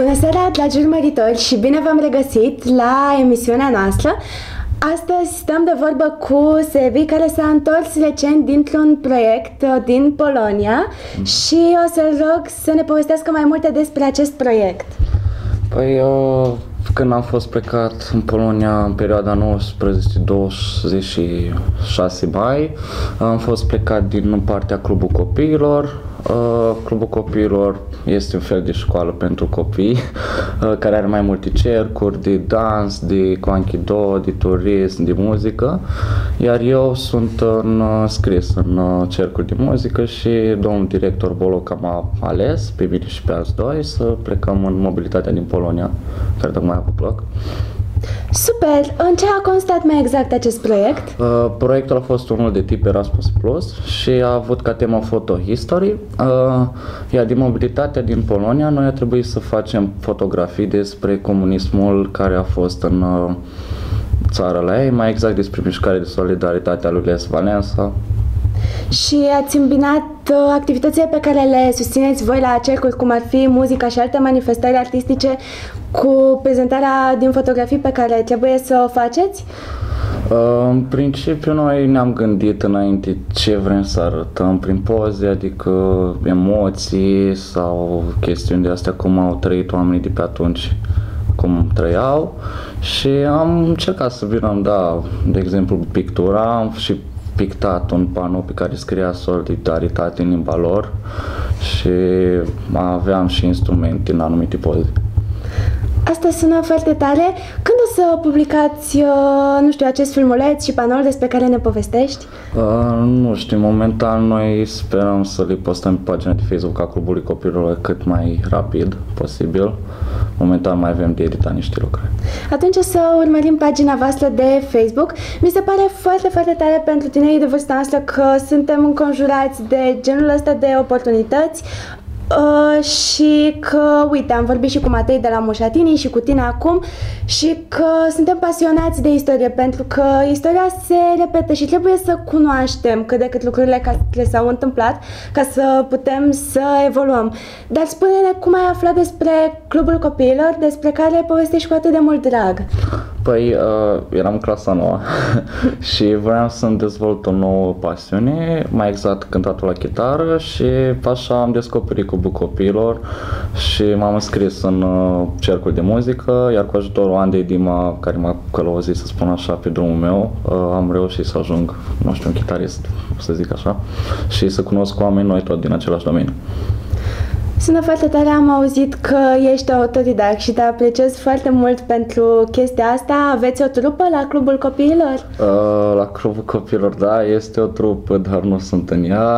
Bună seara, dragi urmăritori, și bine v-am regăsit la emisiunea noastră. Astăzi stăm de vorbă cu Sebi, care s-a întors recent dintr-un proiect din Polonia și o să-l rog să ne povestească mai multe despre acest proiect. Păi, când am fost plecat în Polonia în perioada 19-26 mai, am fost plecat din partea Clubul Copiilor. Clubul Copiilor este un fel de școală pentru copii care are mai multe cercuri de dans, de kwankido, de turism, de muzică, iar eu sunt înscris în cercul de muzică și domnul director Boloca m-a ales pe mine și pe alți doi să plecăm în mobilitatea din Polonia, care tocmai a avut loc. Super! În ce a constat mai exact acest proiect? Proiectul a fost unul de tip Erasmus Plus și a avut ca temă Photo History. Iar din mobilitatea din Polonia, noi a trebuit să facem fotografii despre comunismul care a fost în țara la ei, mai exact despre mișcarea de solidaritate a lui Lech Walesa. Și ați îmbinat activitățile pe care le susțineți voi la cercuri, cum ar fi muzica și alte manifestări artistice, cu prezentarea din fotografii pe care trebuie să o faceți? În principiu noi ne-am gândit înainte ce vrem să arătăm prin poze, adică emoții sau chestiuni de astea, cum au trăit oamenii de pe atunci, cum trăiau, și am încercat să vinăm, de exemplu, pictura, am și pictat un panou pe care scria solidaritate în limba lor și aveam și instrumente în anumite poze. Asta sună foarte tare. Când o să publicați, acest filmuleț și panoul despre care ne povestești? Nu știu, momentan noi sperăm să le postăm pe pagina de Facebook a Clubului Copilului cât mai rapid posibil. Momentan mai avem de editat niște lucruri. Atunci o să urmărim pagina voastră de Facebook. Mi se pare foarte, foarte tare pentru tinerii de vârsta noastră că suntem înconjurați de genul ăsta de oportunități. Și că, uite, am vorbit și cu Matei de la Mușatini și cu tine acum, și că suntem pasionați de istorie, pentru că istoria se repetă și trebuie să cunoaștem cât de cât lucrurile care s-au întâmplat ca să putem să evoluăm. Dar spune-ne, cum ai aflat despre Clubul Copiilor, despre care povestești cu atât de mult drag? Păi, eram în clasa 9 și vreau să-mi dezvolt o nouă pasiune, mai exact cântatul la chitară, și așa am descoperit Clubul Copiilor și m-am înscris în cercul de muzică, iar cu ajutorul Andrei Dima, care m-a călăuzit, să spun așa, pe drumul meu, am reușit să ajung, un chitarist, să zic așa, și să cunosc oameni noi tot din același domeniu. Sună foarte tare, am auzit că ești autodidact și te apreciez foarte mult pentru chestia asta. Aveți o trupă la Clubul Copiilor? La Clubul Copiilor, da, este o trupă, dar nu sunt în ea.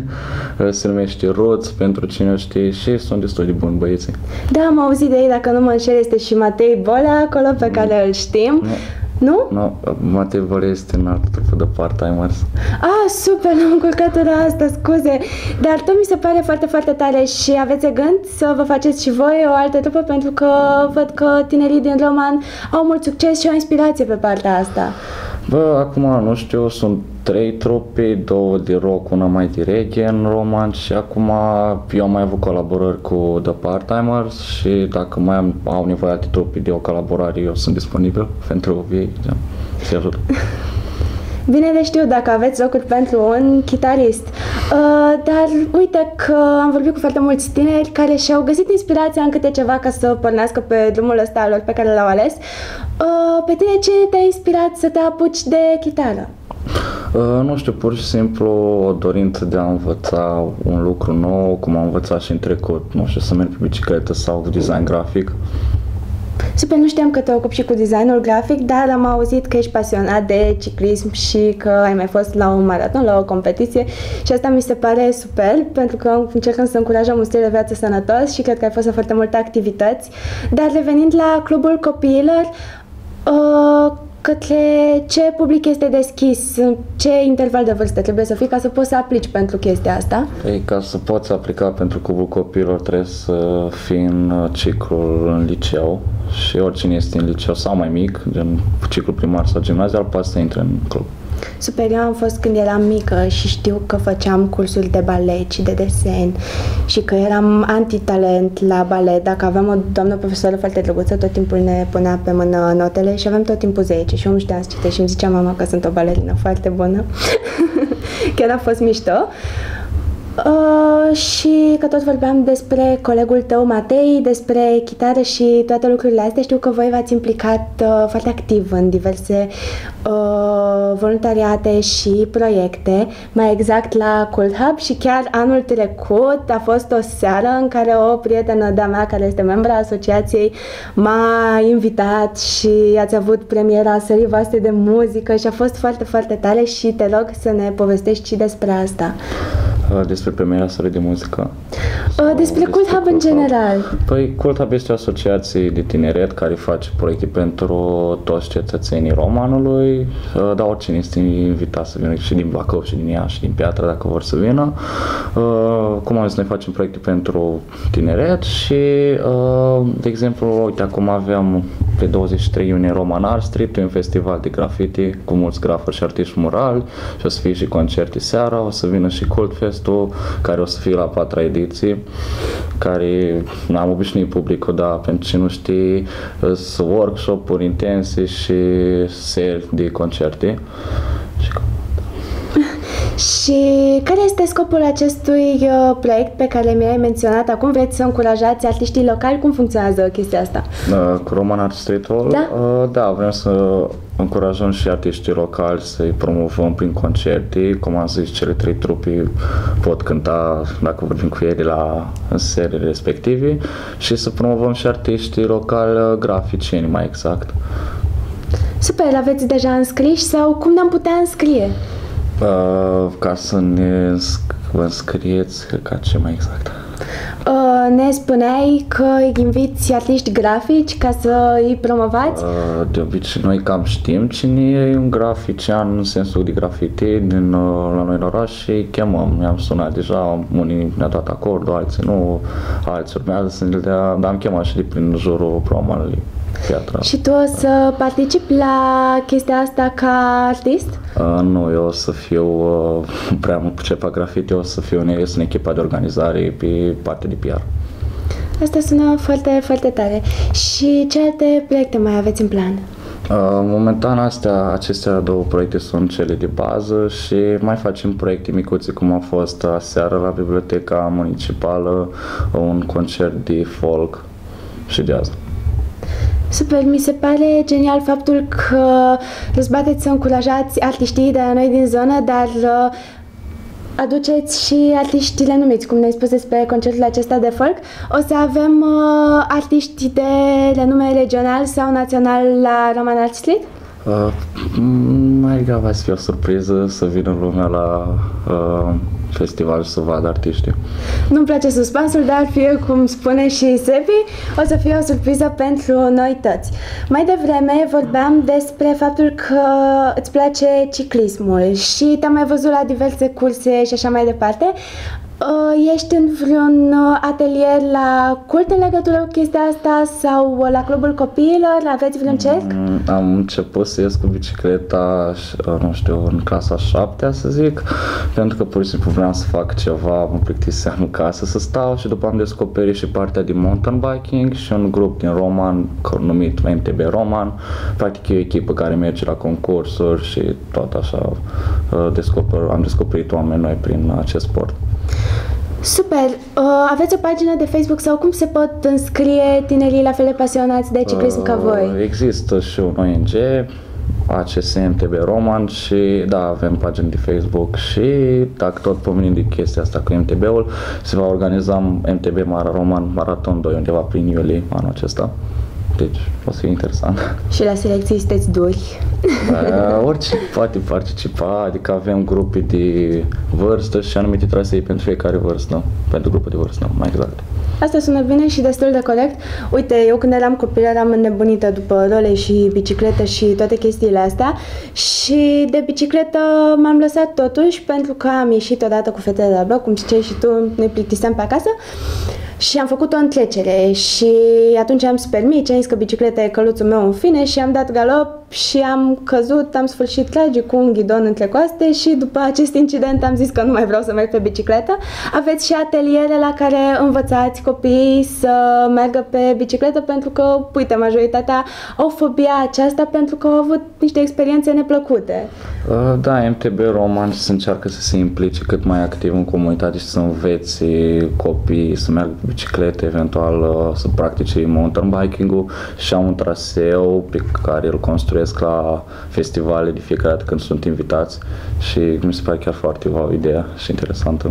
Se numește Roots, pentru cine știe, și sunt destul de buni băieții. Da, am auzit de ei, dacă nu mă înșel, este și Matei Bolea acolo, pe care îl știm. Nu? Nu, Matei Bolea este în altă trupă de part-timers. Super, am încurcat asta, scuze. Dar tot mi se pare foarte, foarte tare. Și aveți gând să vă faceți și voi o altă trupă? Pentru că văd că tinerii din Roman au mult succes și o inspirație pe partea asta. Acum nu știu, sunt 3 trupe, 2 de rock, una mai de reggae în Roman, și acum eu am mai avut colaborări cu The Part-Timers și dacă mai au nevoie de trupe de o colaborare, eu sunt disponibil pentru ei, să ajut. Bine de știu dacă aveți locuri pentru un chitarist. Dar uite că am vorbit cu foarte mulți tineri care și-au găsit inspirația în câte ceva ca să pornească pe drumul ăsta lor pe care l-au ales. Pe tine ce te-a inspirat să te apuci de chitară? Nu știu, pur și simplu o dorință de a învăța un lucru nou, cum am învățat și în trecut, nu știu, să merg pe bicicletă sau design grafic. Super, nu știam că te ocupi și cu designul grafic, dar am auzit că ești pasionat de ciclism și că ai mai fost la un maraton, la o competiție, și asta mi se pare super, pentru că încercăm să încurajăm un stil de viață sănătos și cred că ai fost la foarte multe activități. Dar revenind la Clubul Copiilor, către ce public este deschis? Ce interval de vârstă trebuie să fii ca să poți să aplici pentru chestia asta? Păi, ca să poți aplica pentru Clubul Copiilor trebuie să fii în ciclul în liceu, și oricine este în liceu sau mai mic, gen ciclu primar sau gimnazial, poate să intre în club. Super, eu am fost când eram mică și știu că făceam cursuri de balet și de desen și că eram antitalent la balet. Dacă aveam o doamnă profesoară foarte drăguță, tot timpul ne punea pe mână notele și aveam tot timpul 10 și eu nu știam să citesc și îmi zicea mama că sunt o balerină foarte bună. Chiar a fost mișto. Și că tot vorbeam despre colegul tău, Matei, despre chitară și toate lucrurile astea. Știu că voi v-ați implicat foarte activ în diverse voluntariate și proiecte, mai exact la Cult Hub, și chiar anul trecut a fost o seară în care o prietenă de-a mea, care este membra asociației, m-a invitat și ați avut premiera serii voastre de muzică și a fost foarte, foarte tare și te rog să ne povestești și despre asta. Despre premiera serii de muzică? Despre Cult Hub în general. Păi, Cult Hub este o asociație de tineret care face proiecte pentru toți cetățenii Romanului, dar oricine este invitat să vină și din Bacău, și din Iași, și din Piatra, dacă vor să vină. Cum am zis, noi facem proiecte pentru tineret și, de exemplu, uite, acum avem pe 23 iunie Roman Art Street, un festival de graffiti cu mulți grafări și artiști murali și o să fie și concerte seara, o să vină și Cult Fest-ul, care o să fie la 4-a ediție, care am obișnuit publicul, dar pentru ce nu știi, sunt workshop-uri intense și seri de concerte. Și care este scopul acestui proiect pe care mi-ai menționat acum? Vreți să încurajați artiștii locali? Cum funcționează chestia asta? Cu Roman Art Street-ul? Da? Da, vrem să încurajăm și artiștii locali, să-i promovăm prin concerte. Cum am zis, cele 3 trupe pot cânta, dacă vorbim cu ei, în seriile respective, și să promovăm și artiștii locali, graficieni mai exact. Super, aveți deja înscriși sau cum ne-am putea înscrie? Ca să ne înscrieți, ca ce mai exact? Ne spuneai că îi inviți artiști grafici ca să îi promovați? De obicei, noi cam știm cine e un grafician în sensul de graffiti la noi în oraș și îi chemăm. I-am sunat deja, unii ne-a dat acordul, alții nu, alții urmează să ne dea, dar am chemat și de prin jurul Romanului. Piatra. Și tu o să participi la chestia asta ca artist? Nu, eu o să fiu prea mult pricepat graffiti, eu o să fiu în echipa de organizare pe partea de PR. Asta sună foarte, foarte tare. Și ce alte proiecte mai aveți în plan? Momentan acestea 2 proiecte sunt cele de bază și mai facem proiecte micuțe, cum a fost aseară la Biblioteca Municipală, un concert de folk și jazz. Super, mi se pare genial faptul că răzbateți să încurajați artiștii de la noi din zonă, dar aduceți și artiștii renumiți, cum ne-ai spus despre concertul acesta de folk. O să avem artiști de renume regional sau național la Roman Art Street? Mai degrabă să fie o surpriză să vină lumea la festival și să vadă artiștii. Nu-mi place suspansul, dar fie cum spune și Sebi, o să fie o surpriză pentru noi toți. Mai devreme vorbeam despre faptul că îți place ciclismul și te-am mai văzut la diverse curse și așa mai departe. Ești în vreun atelier la Cult în legătură cu chestia asta sau la Clubul Copiilor? Aveți vreun cerc? Am început să ies cu bicicleta, nu știu, în clasa 7-a, să zic, pentru că pur și simplu vreau să fac ceva, mă plictiseam în casă să stau și după am descoperit și partea de mountain biking și un grup din Roman numit MTB Roman. Practic e o echipă care merge la concursuri și tot așa am descoperit oameni noi prin acest sport. Super! Aveți o pagină de Facebook sau cum se pot înscrie tinerii la fel de pasionați de ciclism ca voi? Există și un ONG, ACSMTB Roman, și da, avem pagină de Facebook și dacă tot pomenim de chestia asta cu MTB-ul, se va organiza MTB Roman Marathon 2 undeva prin iulie anul acesta. Deci o să fie interesant. Și la selecții sunteți duri? Oricine poate participa, adică avem grupe de vârstă și anumite trasee pentru fiecare vârstă, pentru grupul de vârstă, mai exact. Asta sună bine și destul de corect. Uite, eu când eram copil eram înnebunită după role și bicicletă și toate chestiile astea și de bicicletă m-am lăsat totuși pentru că am ieșit odată cu fetele de la bloc, cum ziceai și tu, ne plictiseam pe acasă. Și am făcut o întrecere și atunci am super mici, am zis că bicicleta e căluțul meu în fine și am dat galop și am căzut, am sfârșit tragic cu un ghidon între coaste și după acest incident am zis că nu mai vreau să merg pe bicicletă. Aveți și ateliere la care învățați copiii să meargă pe bicicletă pentru că, uite, majoritatea au fobia aceasta pentru că au avut niște experiențe neplăcute. Da, MTB Roman se încearcă să se implice cât mai activ în comunitate și să învețe copiii să meargă pe biciclete, eventual să practice mountain biking-ul și am un traseu pe care îl construiesc la festivale de fiecare dată când sunt invitați și mi se pare chiar foarte wow ideea și interesantă.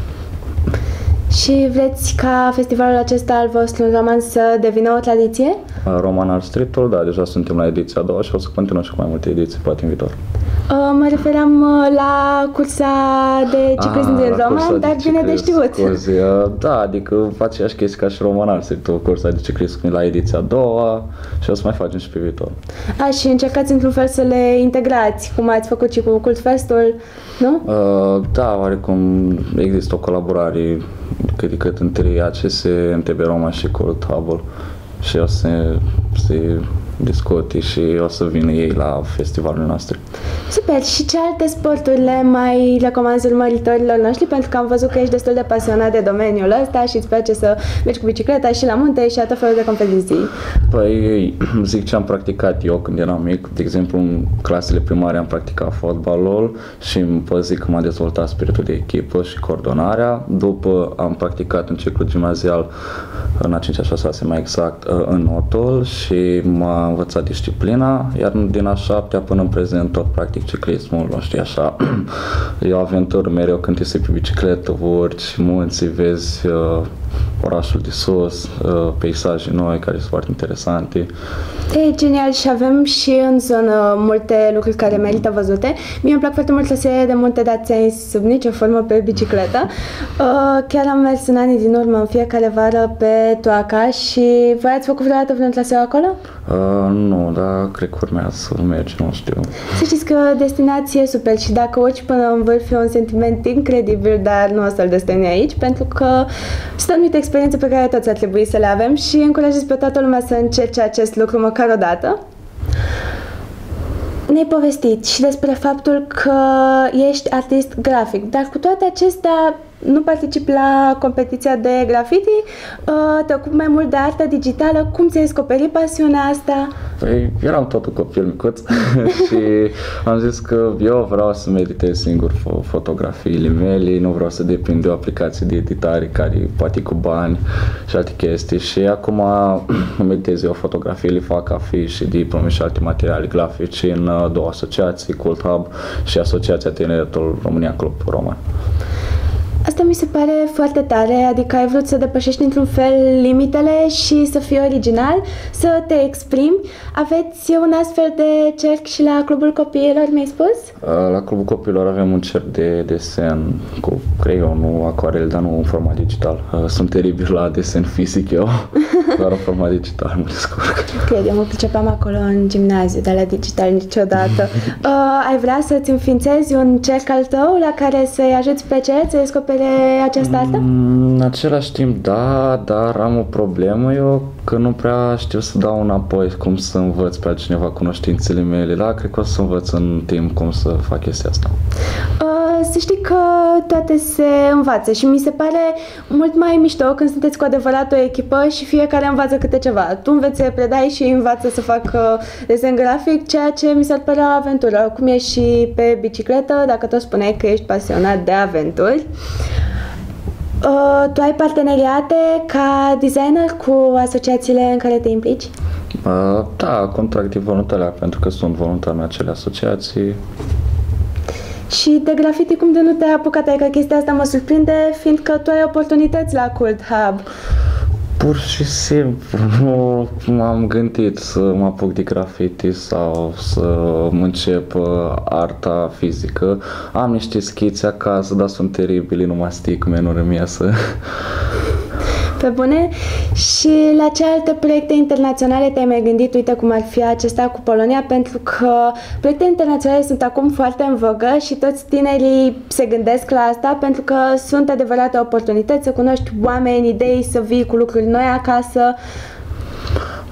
Și vreți ca festivalul acesta al vostru roman să devină o tradiție? Roman Art Street-ul, da, deja suntem la ediția a doua și o să continuăm și cu mai multe ediții, poate în viitor. Mă referam la cursa de ciclism din Roman, dar bine de știut. Da, adică aceeași chestie ca și Roman Art Street-ul, cursa de ciclism la ediția a doua și o să mai facem și pe viitor. Și încercați într-un fel să le integrați, cum ați făcut și cu Cult Festul, nu? Da, oarecum există o colaborare cât de cât între ACS, MTB Roman și Cult Hub-ul și o să se discuti și o să vină ei la festivalul nostru. Super! Și ce alte sporturi le mai recomanzi urmăritorilor noștri? Pentru că am văzut că ești destul de pasionat de domeniul ăsta și îți place să mergi cu bicicleta și la munte și la tot felul de competiții. Păi, zic ce am practicat eu când eram mic. De exemplu, în clasele primare am practicat fotbalul și pot zic că m-a dezvoltat spiritul de echipă și coordonarea. După am practicat în ciclu gimnazial, în a 5-a, 6-a mai exact, în notul și m-a învățat disciplina, iar din a 7-a până în prezent tot practic ciclismul, nu știu, așa. E o aventură mereu când te pe bicicletă, urci munții, vezi orașul de sus, peisaje noi care sunt foarte interesante. E genial și avem și în zonă multe lucruri care merită văzute. Mie îmi plac foarte mult traseele de munte, dar ți-ai sub nicio formă pe bicicletă. Chiar am mers în anii din urmă în fiecare vară pe Toaca și voi ați făcut vreodată vreun traseu acolo? Nu, dar cred că urmează să mergi, nu știu. Să știți că destinația e super și dacă urci până în vârf e un sentiment incredibil, dar nu o să-l destăni aici, pentru că sunt anumite experiențe pe care toți ar trebui să le avem și încurajez pe toată lumea să încerce acest lucru măcar o dată. Ne-ai povestit și despre faptul că ești artist grafic, dar cu toate acestea nu participi la competiția de graffiti, te ocupi mai mult de artă digitală. Cum ți-ai descoperit pasiunea asta? Păi, eram tot un copil micuț și am zis că eu vreau să-mi editez singur fotografiile mele, nu vreau să depind de o aplicație de editare care poate cu bani și alte chestii și acum îmi editez eu fotografiile, fac afișe, diplome și alte materiale grafice în două asociații, Cult Hub și Asociația Tineretul România Club Roman. Asta mi se pare foarte tare, adică ai vrut să depășești într-un fel limitele și să fii original, să te exprimi. Aveți un astfel de cerc și la Clubul Copiilor, mi-ai spus? La Clubul Copiilor avem un cerc de desen cu creionul, acuarel, dar nu în format digital. Sunt teribil la desen fizic eu, doar în format digital mă descurc. Cred, eu mă pricepeam acolo în gimnaziu, dar la digital niciodată. Ai vrea să-ți înființezi un cerc al tău la care să-i ajuți pe ceilalți să descopere această artă? În același timp, da, dar am o problemă eu că nu prea știu să dau înapoi cum să învăț pe altcineva cunoștințele mele. Da, cred că o să învăț în timp cum să fac chestia asta. Să știi că toate se învață și mi se pare mult mai mișto când sunteți cu adevărat o echipă și fiecare învață câte ceva. Tu înveți să predai și învață să fac desen grafic, ceea ce mi s-ar părea o aventură. Cum ești și pe bicicletă, dacă tot spuneai că ești pasionat de aventuri. Tu ai parteneriate ca designer cu asociațiile în care te implici? Da, contract de voluntariat, pentru că sunt voluntar în acele asociații. Și de graffiti cum de nu te-ai apucat? Adică chestia asta mă surprinde, fiindcă tu ai oportunități la Cult Hub. Pur și simplu, nu m-am gândit să mă apuc de graffiti sau să încep arta fizică. Am niște schițe acasă, dar sunt teribili, nu mastic, nu îmi iasă. Pe bune? Și la ce alte proiecte internaționale te-ai mai gândit? Uite cum ar fi acesta cu Polonia, pentru că proiecte internaționale sunt acum foarte în vogă și toți tinerii se gândesc la asta pentru că sunt adevărate oportunități să cunoști oameni, idei, să vii cu lucruri noi acasă.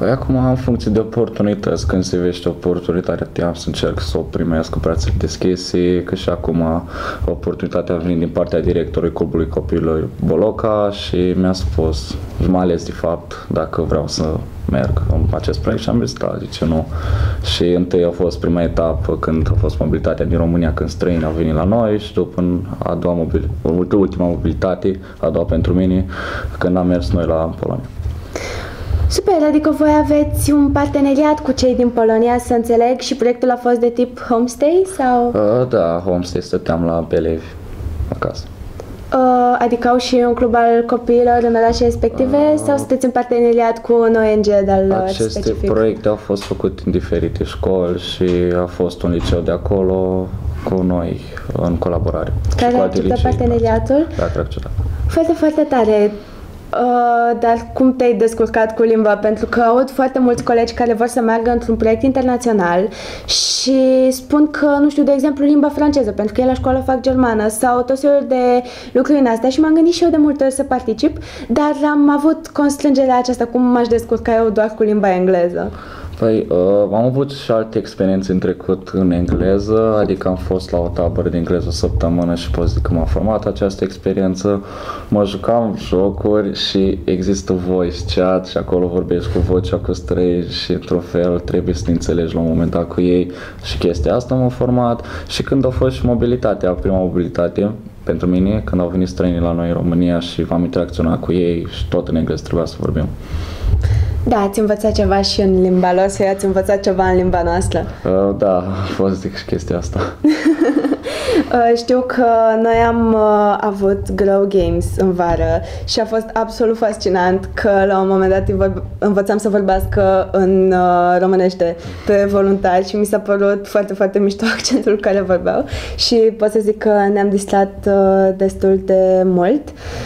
Păi acum, în funcție de oportunități, când se vește oportunitatea, am să încerc să o primesc cu brațele deschise, că și acum oportunitatea a venit din partea directorului Clubului Copiilor Boloca și mi-a spus, m-a ales de fapt, dacă vreau să merg în acest proiect și am zis, da, de ce nu? Și întâi a fost prima etapă când a fost mobilitatea din România, când străini au venit la noi și după în a doua ultima mobilitate, a doua pentru mine, când am mers noi la Polonia. Super, adică voi aveți un parteneriat cu cei din Polonia, să înțeleg, și proiectul a fost de tip homestay sau? Da, homestay, stăteam la Belevi, acasă. Adică au și un club al copiilor în orașe respective sau sunteți în parteneriat cu un ONG de-al lor Aceste specific? proiecte au fost făcute în diferite școli și a fost un liceu de acolo cu noi în colaborare. Care acceptă parteneriatul? Da, care acceptă. Foarte, foarte tare. Dar cum te-ai descurcat cu limba? Pentru că aud foarte mulți colegi care vor să meargă într-un proiect internațional și spun că, nu știu, de exemplu, limba franceză, pentru că ei la școală fac germană sau tot felul de lucruri în astea și m-am gândit și eu de multe ori să particip, dar am avut constrângerea aceasta, cum m-aș descurca eu doar cu limba engleză. Păi, am avut și alte experiențe în trecut în engleză, adică am fost la o tabără de engleză o săptămână și pot zic că m-a format această experiență. Mă jucam jocuri și există voice chat și acolo vorbești cu vocea cu străini și într-un fel trebuie să te înțelegi la un moment dat cu ei și chestia asta m-a format. Și când a fost și mobilitatea, prima mobilitate pentru mine, când au venit străinii la noi în România și am interacționat cu ei și tot în engleză trebuia să vorbim. Da, ați învățat ceva și în limba lor sau ați învățat ceva în limba noastră? Da, a fost zic și chestia asta. Știu că noi am avut Grow Games în vară și a fost absolut fascinant că la un moment dat învățam să vorbească în românește pe voluntari și mi s-a părut foarte, foarte mișto accentul care vorbeau și pot să zic că ne-am distrat destul de mult.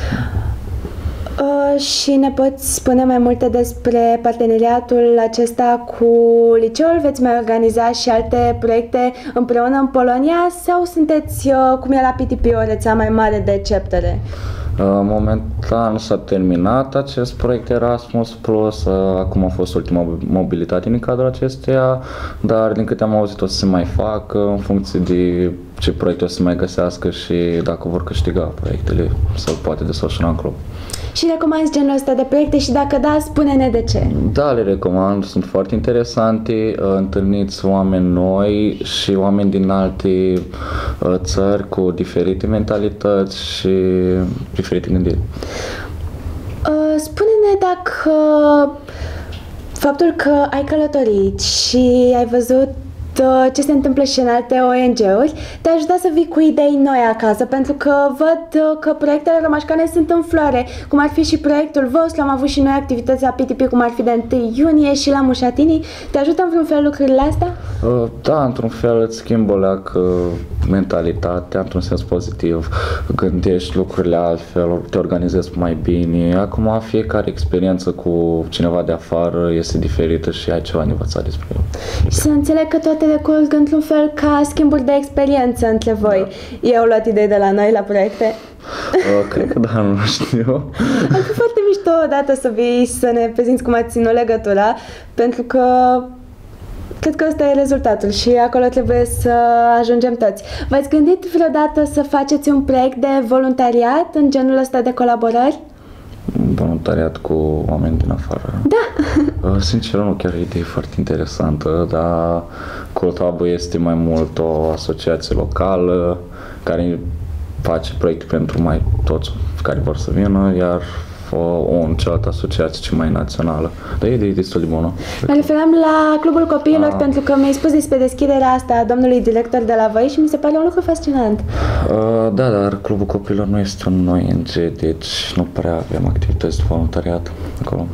Și ne poți spune mai multe despre parteneriatul acesta cu liceul? Veți mai organiza și alte proiecte împreună în Polonia sau sunteți, cum e la PTP, o rețea mai mare de chaptere? Momentan s-a terminat acest proiect Erasmus Plus, acum a fost ultima mobilitate în cadrul acesteia, dar din câte am auzit o să se mai facă în funcție de ce proiecte o să mai găsească și dacă vor câștiga proiectele sau poate desfășura în club. Și recomanzi genul ăsta de proiecte și dacă da, spune-ne de ce. Da, le recomand, sunt foarte interesante, întâlniți oameni noi și oameni din alte țări cu diferite mentalități și diferite gândiri. Spune-ne dacă faptul că ai călătorit și ai văzut ce se întâmplă și în alte ONG-uri, te-a ajutat să vii cu idei noi acasă, pentru că văd că proiectele romașcane sunt în floare, cum ar fi și proiectul vostru, am avut și noi activități la PTP, cum ar fi de 1 iunie și la Mușatini. Te ajută în vreun fel lucrurile astea? Da, într-un fel îți schimbă leac mentalitatea, într-un sens pozitiv, gândești lucrurile altfel, te organizezi mai bine. Acum fiecare experiență cu cineva de afară este diferită și ai ceva de învățat despre el. Să înțeleg că toate decurg într-un fel ca schimburi de experiență între voi. Da. Eu au luat idei de la noi la proiecte? Cred că da, nu știu. Ar fi foarte mișto odată să vii să ne prezinți cum ați ținut legătura, pentru că cred că ăsta e rezultatul și acolo trebuie să ajungem toți. V-ați gândit vreodată să faceți un proiect de voluntariat în genul ăsta de colaborări? Voluntariat cu oameni din afară? Da! Sincer, nu, chiar e o idee foarte interesantă, dar Cotabu este mai mult o asociație locală care face proiecte pentru mai toți care vor să vină, iar o cealaltă asociație ce mai națională. Dar e destul de bună. Mă referam la Clubul Copiilor pentru că mi-ai spus despre deschiderea asta a domnului director de la voi și mi se pare un lucru fascinant. Da, dar Clubul Copiilor nu este un ONG, deci nu prea avem activități de voluntariat acolo.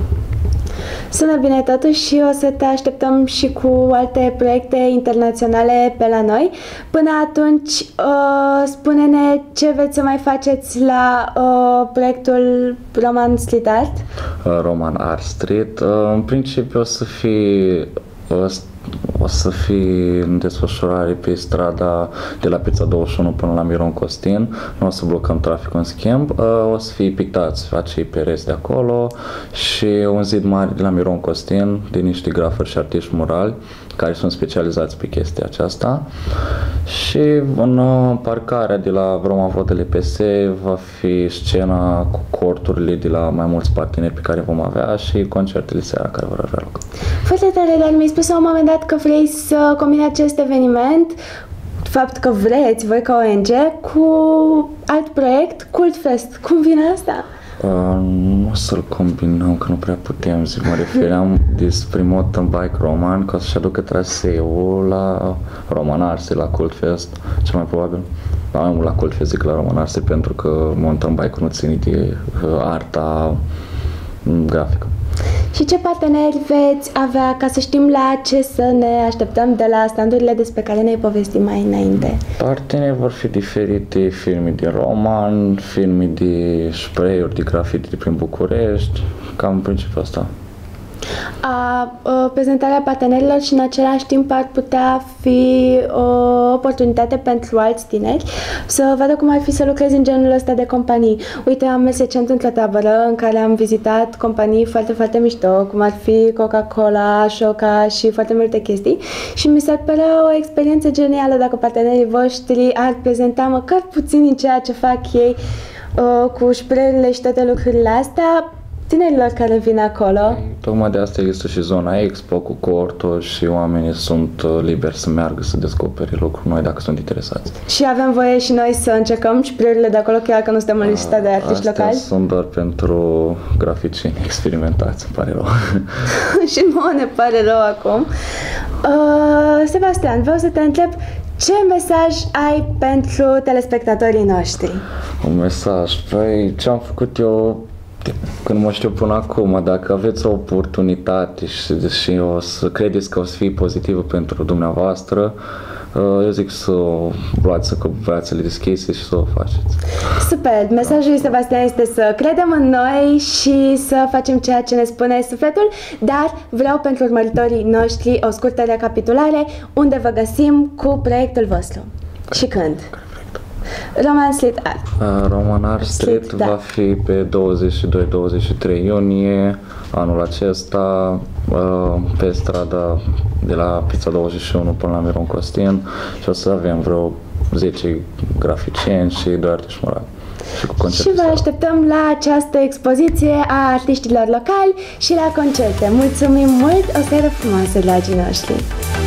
Sună bine totuși și o să te așteptăm și cu alte proiecte internaționale pe la noi. Până atunci, spune-ne ce veți să mai faceți la proiectul Roman Street Art? Roman Art Street, în principiu o să fie o să fie în desfășurare pe strada de la Piața 21 până la Miron Costin. Nu o să blocăm traficul în schimb, o să fie pictați acei pereți de acolo și un zid mare de la Miron Costin de niște grafări și artiști murali care sunt specializați pe chestia aceasta. Și în parcarea de la Roman Vodele PS va fi scena cu corturile de la mai mulți parteneri pe care vom avea și concertele seara care vor avea loc. Foarte tare, dar mi-ai spus la un moment dat că vrei să combini acest eveniment, fapt că vreți voi ca ONG, cu alt proiect, Cult Fest. Cum vine asta? Nu o să-l combinăm, că nu prea putem, mă refeream despre mountain bike roman, ca să-și aducă traseul la Roman Arse, la Cult Fest, cel mai probabil. Mai mult la Cult Fest decât la Roman Arse, pentru că mountain bike-ul nu ține de arta grafică. Și ce parteneri veți avea, ca să știm la ce să ne așteptăm de la standurile despre care ne-ai povestit mai înainte? Parteneri vor fi diferite, filme de roman, filme de spray-uri de grafiti de prin București, cam în principiul ăsta. Prezentarea partenerilor și în același timp ar putea fi o oportunitate pentru alți tineri să vadă cum ar fi să lucrezi în genul ăsta de companii. Uite, am mers recent într-o tabără în care am vizitat companii foarte, foarte mișto, cum ar fi Coca-Cola, Șoca și foarte multe chestii și mi s-ar părea o experiență genială dacă partenerii voștri ar prezenta măcar puțin din ceea ce fac ei cu șpreurile și toate lucrurile astea tinerilor care vin acolo. Tocmai de asta există și zona Expo cu corturi și oamenii sunt liberi să meargă să descopere lucruri noi dacă sunt interesați. Și avem voie și noi să încercăm șpreurile de acolo, chiar că nu suntem în lista de artiști locali? Sunt doar pentru graficieni experimentați, îmi pare rău. Și nouă ne pare rău acum. Sebastian, vreau să te întreb ce mesaj ai pentru telespectatorii noștri? Un mesaj? Păi ce am făcut eu când mă știu până acum, dacă aveți o oportunitate și o să credeți că o să fie pozitivă pentru dumneavoastră, eu zic să luați brațele deschise și să o faceți. Super! Mesajul lui Sebastian este să credem în noi și să facem ceea ce ne spune sufletul, dar vreau pentru urmăritorii noștri o scurtă recapitulare unde vă găsim cu proiectul vostru și când. Roman Street Art. Roman Art Street va fi pe 22-23 iunie anul acesta pe strada de la Piața 21 până la Miron Costin și o să avem vreo 10 graficieni și 2 artiști murali. Și vă așteptăm la această expoziție a artiștilor locali și la concerte. Mulțumim mult! O seară frumoasă, dragii noștri!